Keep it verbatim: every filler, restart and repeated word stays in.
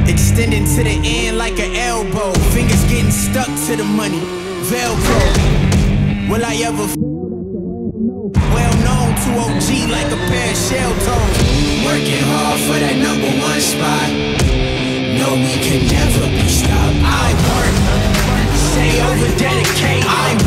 Extending to the end like an elbow. Fingers getting stuck to the money. Velcro. Will I ever f well known to O G like a pair of shell toes. Working hard for that number one spot. No, we can never be stopped. I work. Say over dedicate. I